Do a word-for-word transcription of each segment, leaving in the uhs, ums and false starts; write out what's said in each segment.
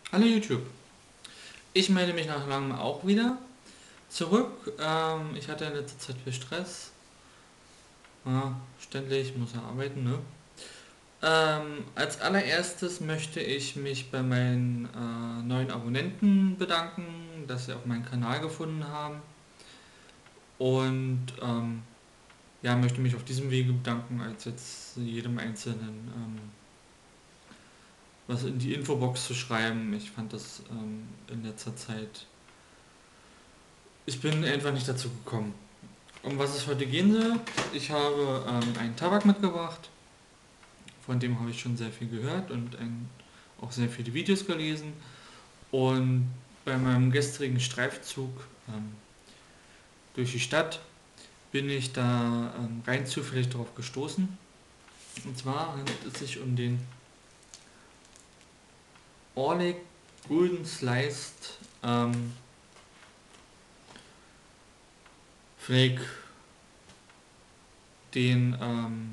Hallo YouTube, ich melde mich nach langem auch wieder zurück. Ähm, ich hatte in letzter Zeit viel Stress. Ja, ständig muss ja arbeiten, ne? Ähm, als allererstes möchte ich mich bei meinen äh, neuen Abonnenten bedanken, dass sie auch meinen Kanal gefunden haben. Und ähm, ja, möchte mich auf diesem Wege bedanken, als jetzt jedem Einzelnen ähm, was in die Infobox zu schreiben. Ich fand das ähm, in letzter Zeit. Ich bin einfach nicht dazu gekommen. Um was es heute gehen soll, ich habe ähm, einen Tabak mitgebracht, von dem habe ich schon sehr viel gehört und ein, auch sehr viele Videos gelesen. Und bei meinem gestrigen Streifzug ähm, durch die Stadt bin ich da ähm, rein zufällig darauf gestoßen. Und zwar handelt es sich um den Oleg Golden Sliced ähm, Flake, den ähm,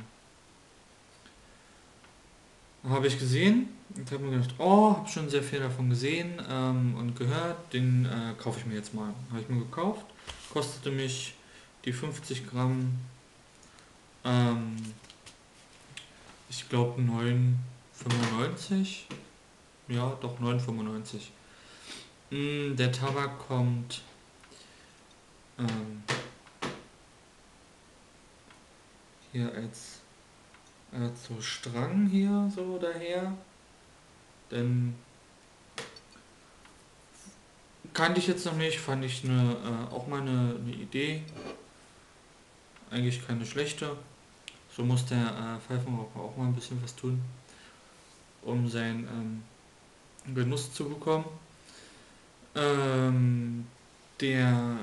habe ich gesehen und habe mir gedacht, oh, habe schon sehr viel davon gesehen ähm, und gehört, den äh, kaufe ich mir jetzt mal. Habe ich mir gekauft, kostete mich die fünfzig Gramm, ähm, ich glaube neun fünfundneunzig. Ja, doch neun fünfundneunzig. Mm, der Tabak kommt ähm, hier als, als so Strang hier so daher. Denn kannte ich jetzt noch nicht, fand ich eine, äh, auch mal eine, eine Idee. Eigentlich keine schlechte. So muss der äh, Pfeifenraucher auch mal ein bisschen was tun, um seinen ähm, Genuss zu bekommen. Ähm, der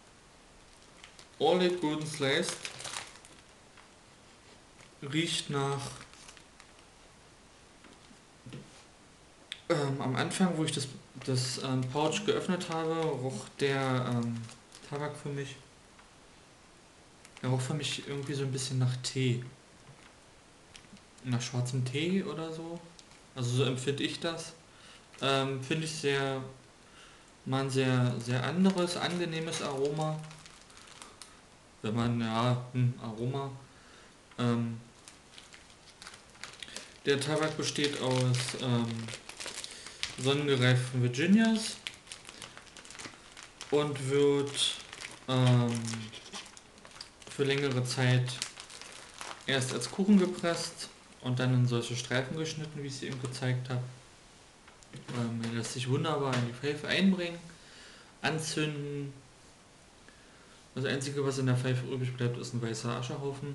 All It Golden Sliced riecht nach, ähm, am Anfang, wo ich das, das ähm, Pouch geöffnet habe, roch der ähm, Tabak für mich, er roch für mich irgendwie so ein bisschen nach Tee. Nach schwarzem Tee oder so. Also so empfinde ich das. Ähm, Finde ich sehr, mal ein sehr, sehr anderes, angenehmes Aroma. Wenn man, ja, hm, Aroma. Ähm, der Tabak besteht aus ähm, sonnengereiften Virginias und wird ähm, für längere Zeit erst als Kuchen gepresst und dann in solche Streifen geschnitten, wie ich es eben gezeigt habe. Ähm, er lässt sich wunderbar in die Pfeife einbringen, anzünden. Das Einzige, was in der Pfeife übrig bleibt, ist ein weißer Aschehaufen.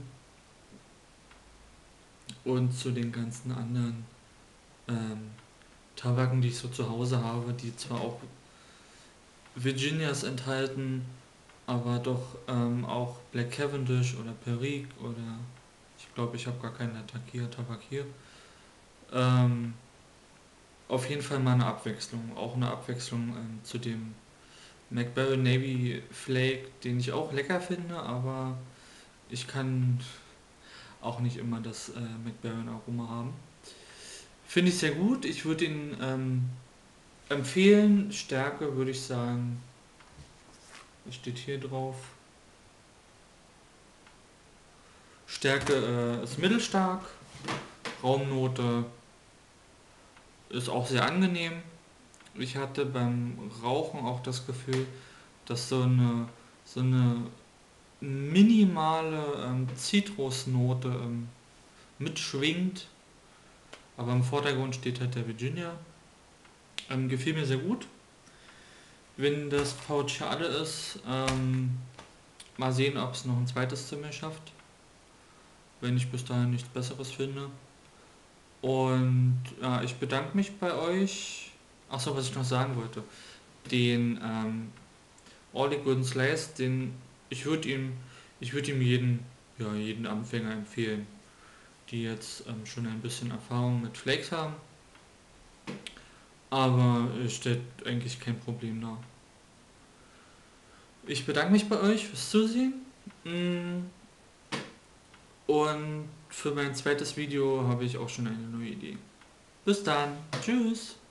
Und zu den ganzen anderen ähm, Tabaken, die ich so zu Hause habe, die zwar auch Virginias enthalten, aber doch ähm, auch Black Cavendish oder Perique oder ich glaube, ich habe gar keinen Takir, Tabak hier. Ähm, auf jeden Fall mal eine Abwechslung. Auch eine Abwechslung ähm, zu dem McBarrel Navy Flake, den ich auch lecker finde, aber ich kann auch nicht immer das äh, McBarrel Aroma haben. Finde ich sehr gut. Ich würde ihn ähm, empfehlen. Stärke würde ich sagen, was steht hier drauf? Stärke äh, ist mittelstark. Raumnote ist auch sehr angenehm. Ich hatte beim Rauchen auch das Gefühl, dass so eine, so eine minimale ähm, Zitrusnote ähm, mitschwingt. Aber im Vordergrund steht halt der Virginia. Ähm, gefiel mir sehr gut. Wenn das Pouch hier alle ist, ähm, mal sehen, ob es noch ein zweites zu mir schafft. Wenn ich bis dahin nichts Besseres finde. Und ja, ich bedanke mich bei euch. Achso, was ich noch sagen wollte. Den ähm, All Golden Slice, den ich würde ihm, ich würde ihm jeden, ja, jeden Anfänger empfehlen, die jetzt ähm, schon ein bisschen Erfahrung mit Flakes haben. Aber es stellt eigentlich kein Problem dar. Ich bedanke mich bei euch fürs Zusehen. Mm, Und für mein zweites Video habe ich auch schon eine neue Idee. Bis dann. Tschüss.